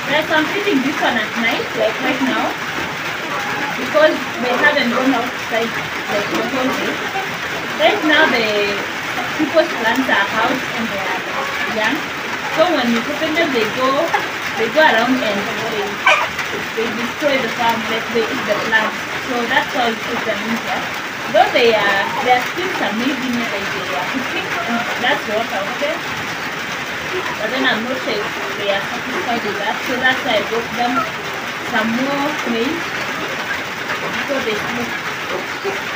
Like I'm eating this one at night, like right now, because they haven't gone outside like the whole day. Right now the people's plants are out and they are young. So when you open them, they go around and they destroy the farm, like they eat the plants. So that's why we put them in here. Though they are still some maybe like they are cooking, and that's what I wanted. But then I'm not sure if they are satisfied with that. So that's why I brought them some more maize before they smoke.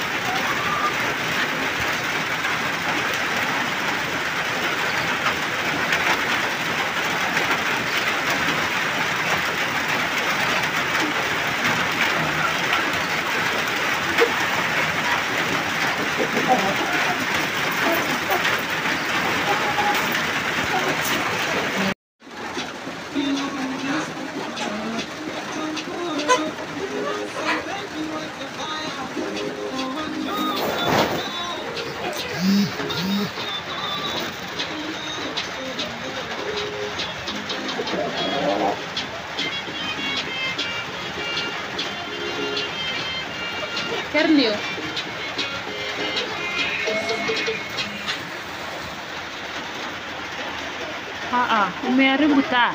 Kernio. Umeharibu taa.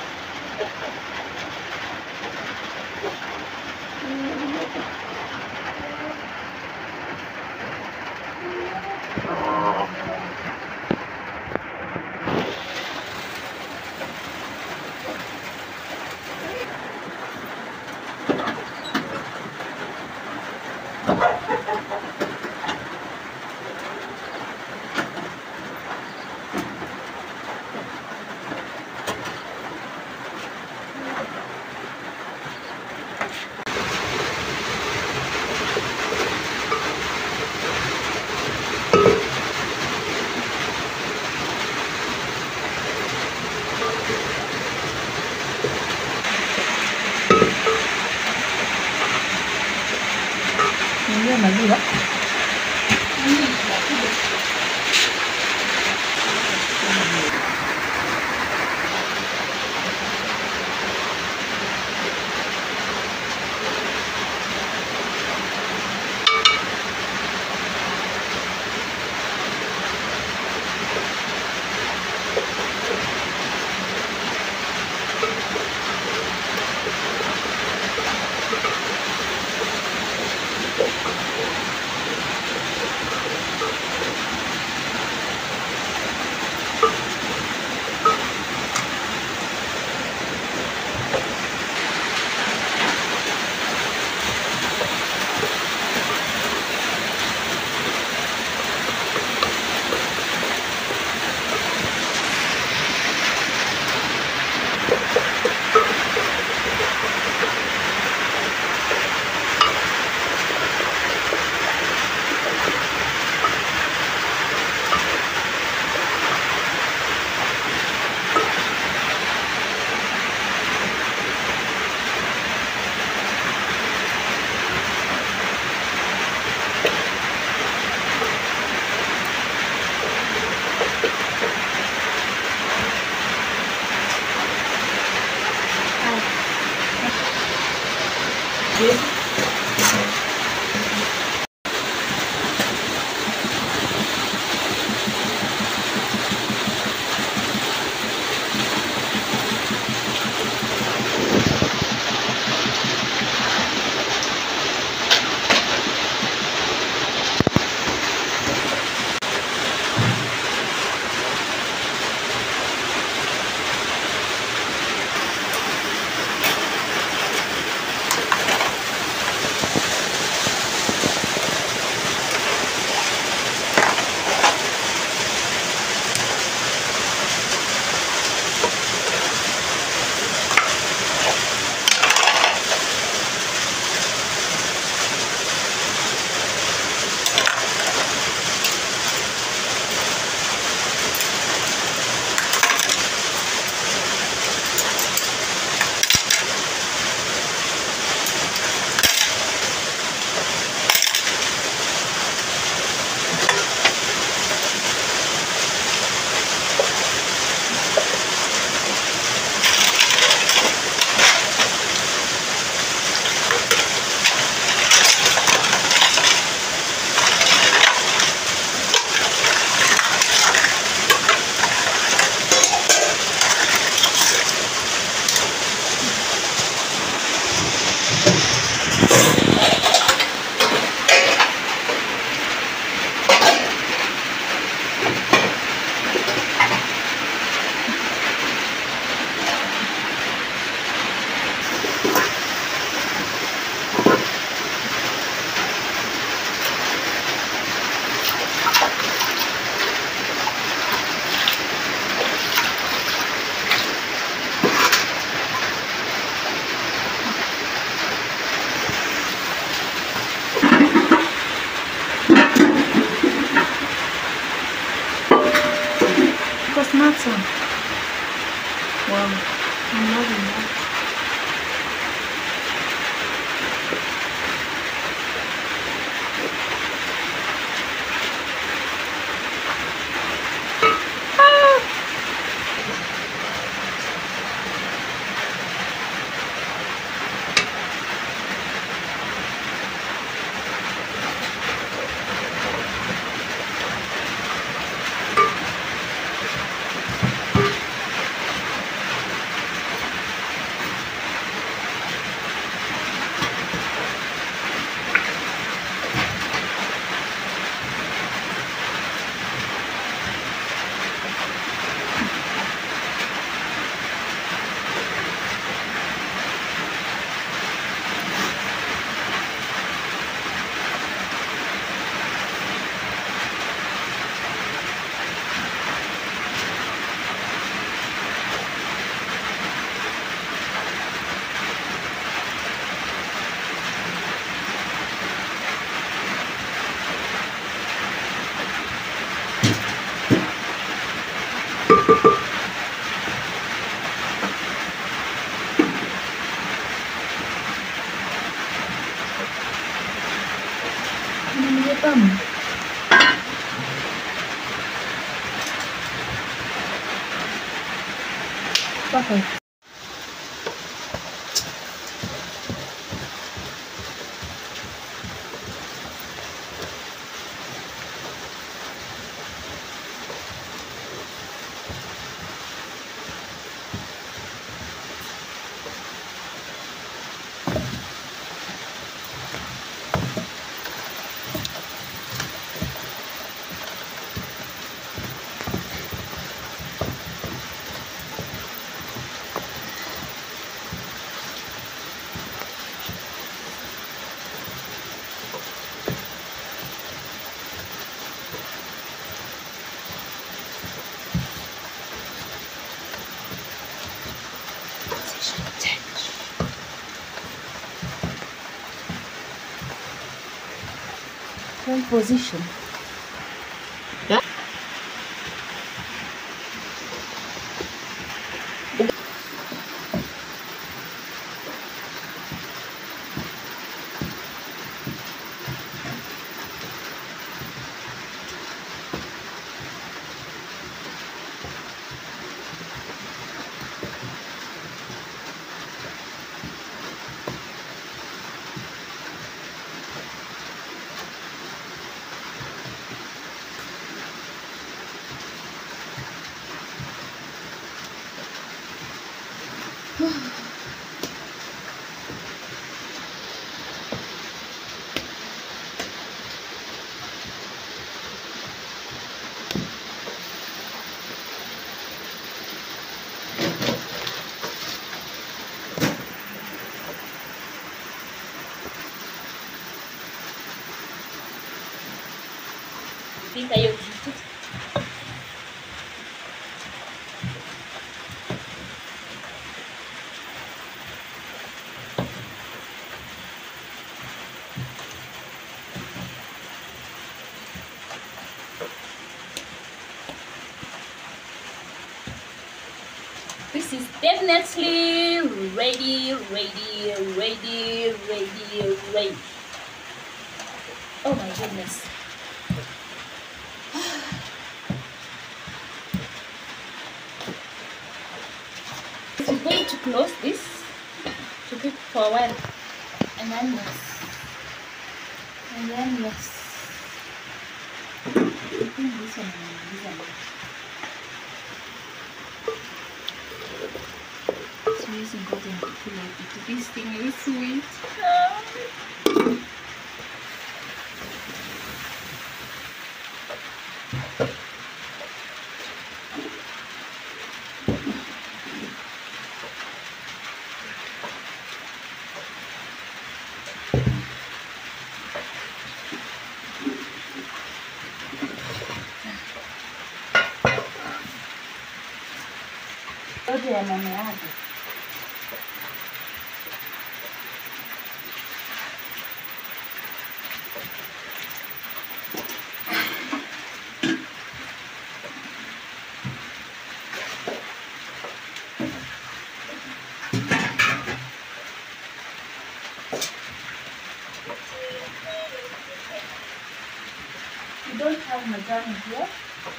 Ndio maziwa. Wow, I'm loving that. Bakit? Position. Yeah. Kayo. This is definitely ready. Oh my goodness. I'm going to close this to keep for a while, and then yes, this one. So it's important to feel like this thing is sweet. Yote yanameaje? majani here.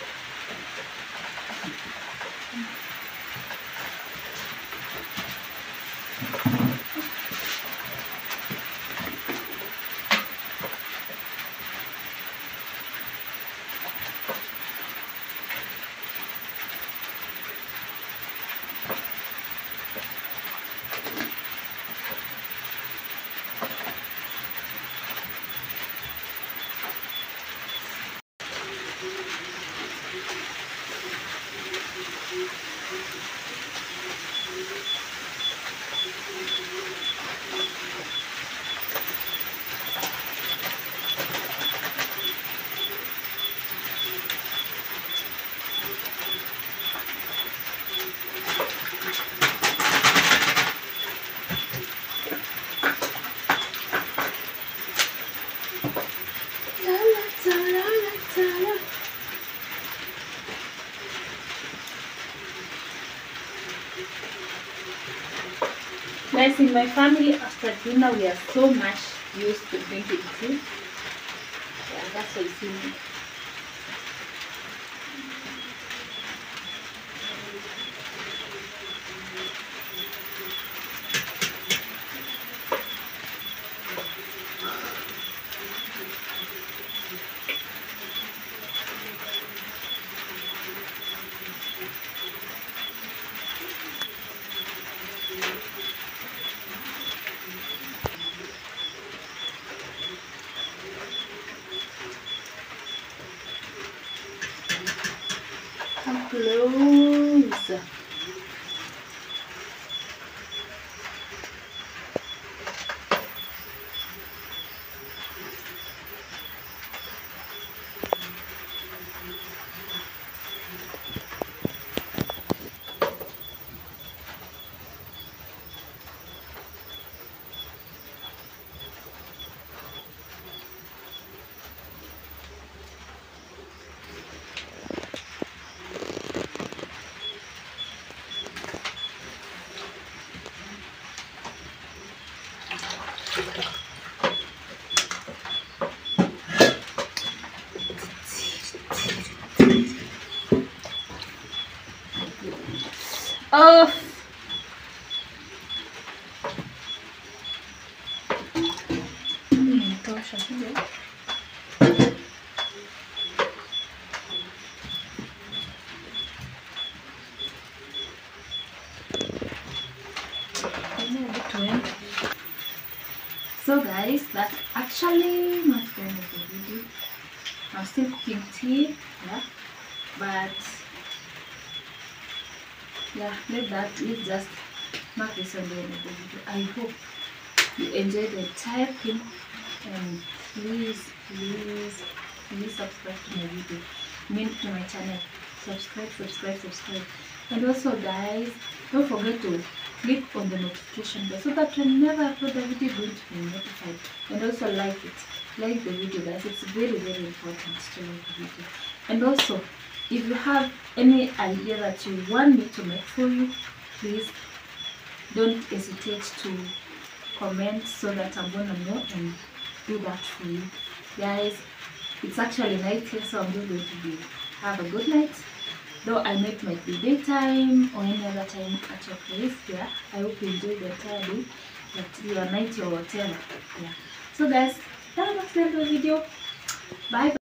Guys, in my family, after dinner, we are so much used to drinking tea. Yeah, that's what you see. Come close. Oh, tosha hiyo. So guys, that's actually not the end of the video. I'm still cooking tea, yeah, but yeah, let's just mark this on the end of the video. I hope you enjoyed the entire thing, and please subscribe to my video, to my channel. Subscribe, and also guys, don't forget to click on the notification bell so that whenever I upload a video, you're going to be notified. And also like the video guys. It's very important to like the video. And also, if you have any idea that you want me to make for you, please don't hesitate to comment so that I'm gonna know and do that for you guys. It's actually night here, so I'm just going to have a good night. Though I might be daytime or any other time at your place. Yeah, I hope you enjoy the entire day, but your night or whatever. Yeah. So guys, that was the end of the video. Bye.